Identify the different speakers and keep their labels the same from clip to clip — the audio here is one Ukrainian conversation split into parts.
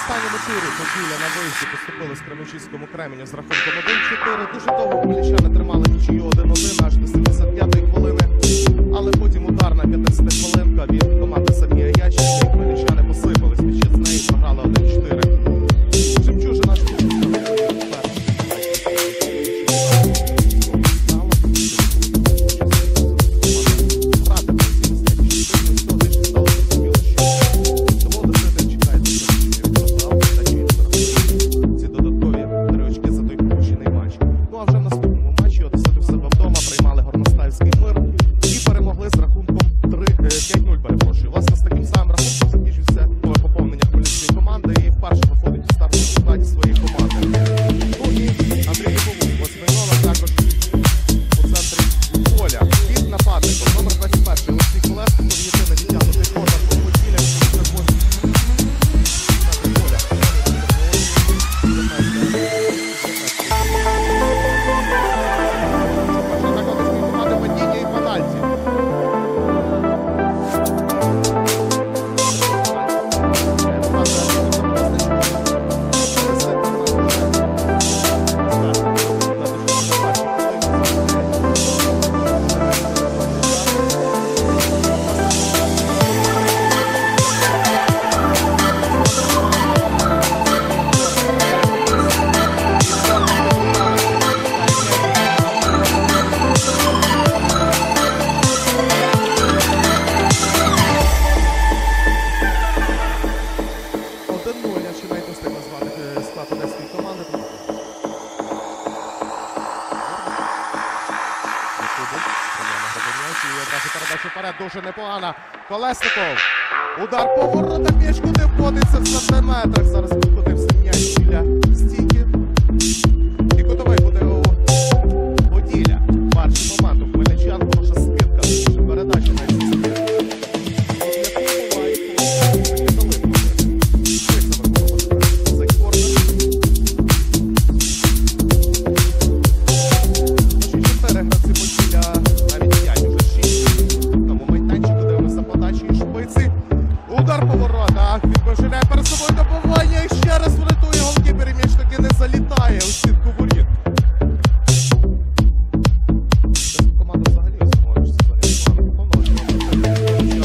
Speaker 1: останньому турі Поділля на виїзді поступили з Кременчуцькому Кременю з рахунком 1-4. Дуже довго хмельничани тримали нічию 1-1 аж до 75-ї хвилини. Але потім удар на 50-хвилинка від команди Сергія Яченка. І хмельничани посипались під час неї, програли 1-4. Жемчужина ж передача вперед, дуже непогана. Колесников. Удар по воротах, м'яч куди входиться в сантиметрах. Зараз відкотився м'яч біля стійки. І кутовий буде у Поділля. Перший момент у хмельничан, хороша скидка. Дуже передача на цій скидці. Удар по воротах, відбиває перед собою добування і ще раз врятує голкіпер, і м'яч таки не залітає у сітку воріт. Команда взагалі у цьому сезоні непогано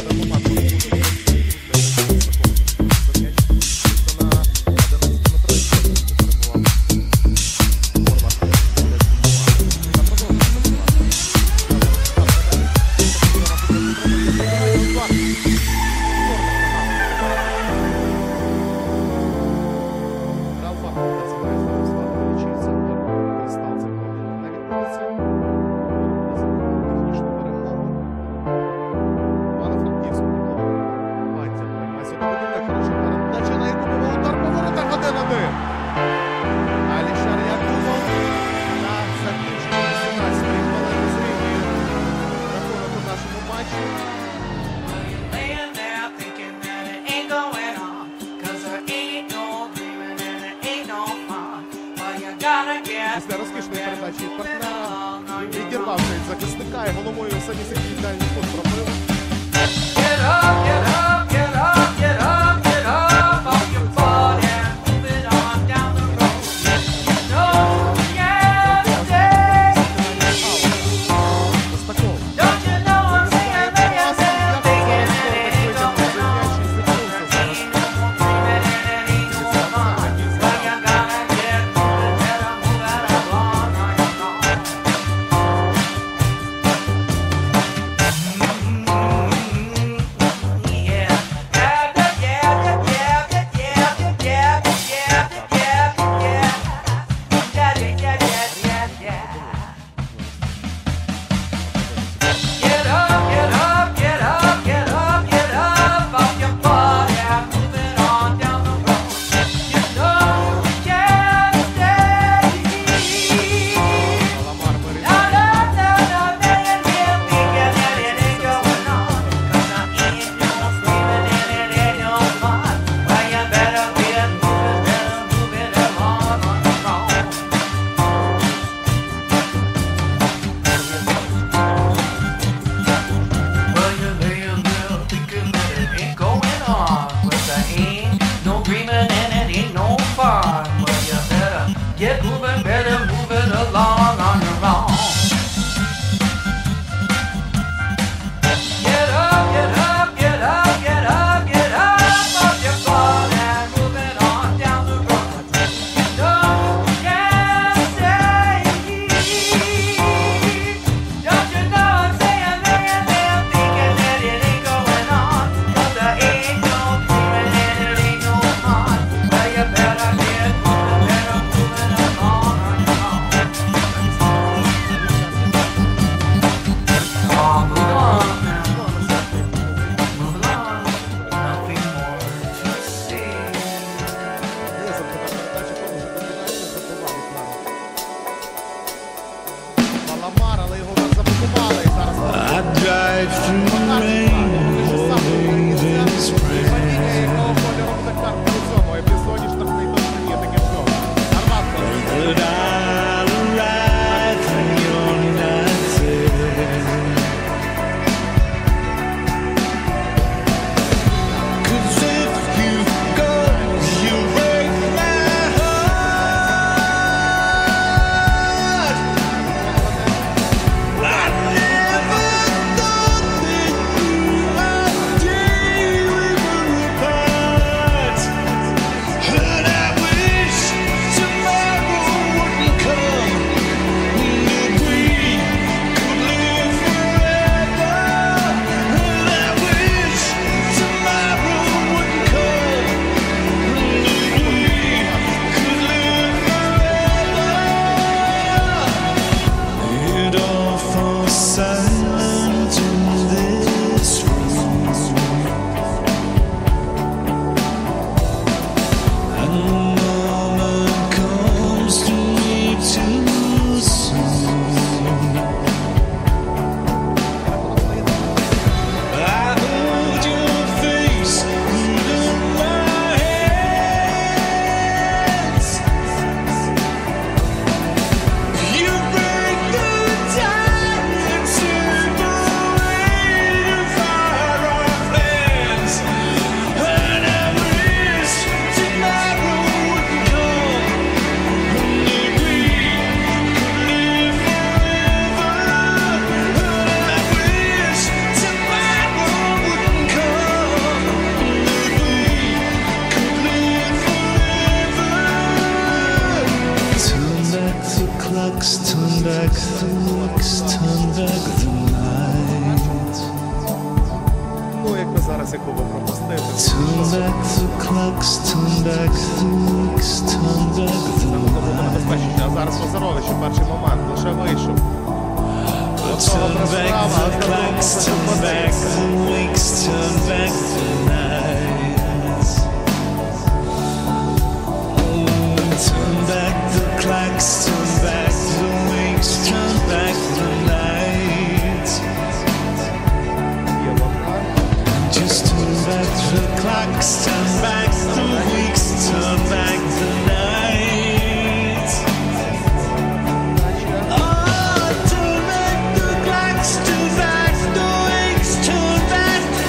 Speaker 1: Після розкішної передачі від партнера відірвався від захисника і головою самі секретарі ідеальний ход пробив. зараз, яку ви пропустили.
Speaker 2: Turn back the clocks, turn back the weeks, turn back the
Speaker 1: Це могло бути небезпечніше, а зараз Лазарович у перший момент лише вийшов.
Speaker 2: Turn back the clocks, turn back the weeks, turn back the nights. Turn back the clocks, turn back the weeks, turn back the nights.
Speaker 1: Є вокал.
Speaker 2: Just turn back the clocks, turn back the weeks, turn back the nights. Oh, turn back the clocks, turn back the weeks, turn back the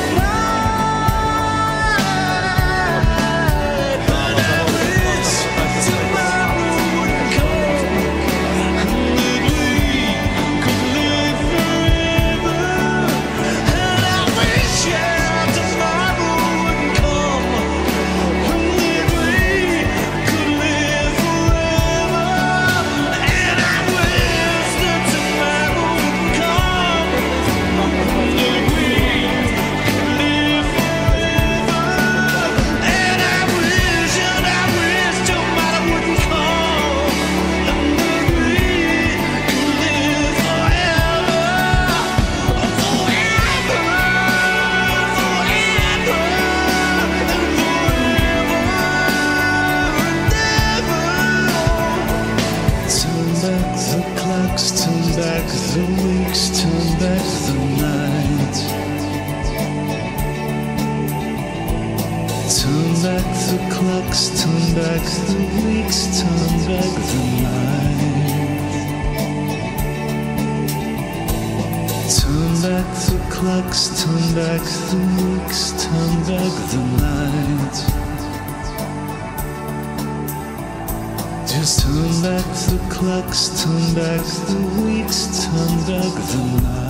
Speaker 2: nights. And I wish tomorrow would come, and that we could live forever. And I wish, yeah, tomorrow would come, and that we could live forever. And I wish that tomorrow would come, and that we could live forever. And I wish tomorrow wouldn't come, and that we could live forever. Turn back the clocks, turn back the weeks, turn back the night. Turn back the clocks, turn back the weeks, turn back the night. Turn back the clocks, turn back the weeks, turn back the night. Just turn back the clocks, turn back the weeks, turn back the night.